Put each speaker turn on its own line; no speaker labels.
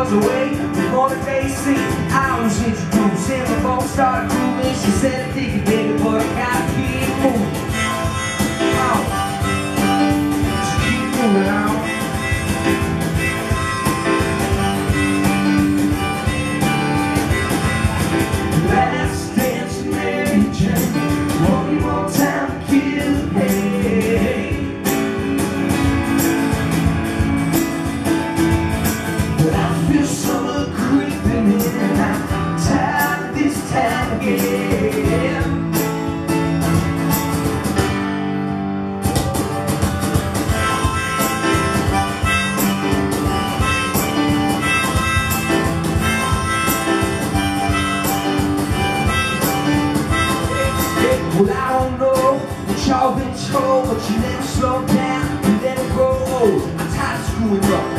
miles away before the day sleep. I was introduced and the phone started grooving. She said I think you did it, but I gotta keep moving. Just keep moving on. Last dance, Mary Jane. One more time, kill, hey. But I feel summer creeping in, and I'm tired of this time again. Well, I don't know what y'all been told, but you never slow down, you let it go. I'm tired of screwing up.